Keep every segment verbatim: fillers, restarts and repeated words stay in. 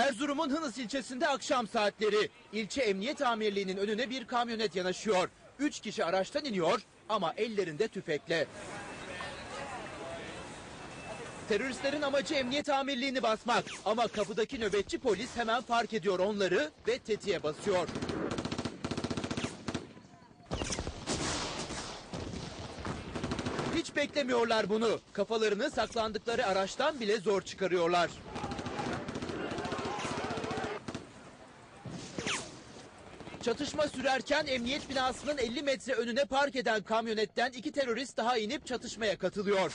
Erzurum'un Hınıs ilçesinde akşam saatleri. İlçe Emniyet Amirliği'nin önüne bir kamyonet yanaşıyor. Üç kişi araçtan iniyor ama ellerinde tüfekle. Teröristlerin amacı Emniyet Amirliği'ni basmak. Ama kapıdaki nöbetçi polis hemen fark ediyor onları ve tetiğe basıyor. Hiç beklemiyorlar bunu. Kafalarını saklandıkları araçtan bile zor çıkarıyorlar. Çatışma sürerken emniyet binasının elli metre önüne park eden kamyonetten iki terörist daha inip çatışmaya katılıyor.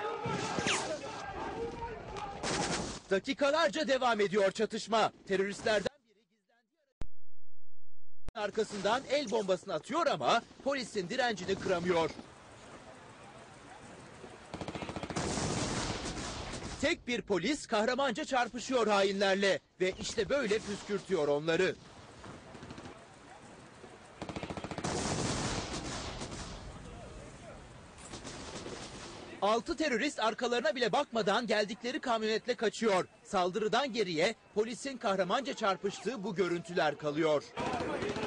Dakikalarca devam ediyor çatışma. Teröristlerden biri gizlendiği aracın arkasından el bombasını atıyor ama polisin direncini kıramıyor. Tek bir polis kahramanca çarpışıyor hainlerle ve işte böyle püskürtüyor onları. Altı terörist arkalarına bile bakmadan geldikleri kamyonetle kaçıyor. Saldırıdan geriye polisin kahramanca çarpıştığı bu görüntüler kalıyor.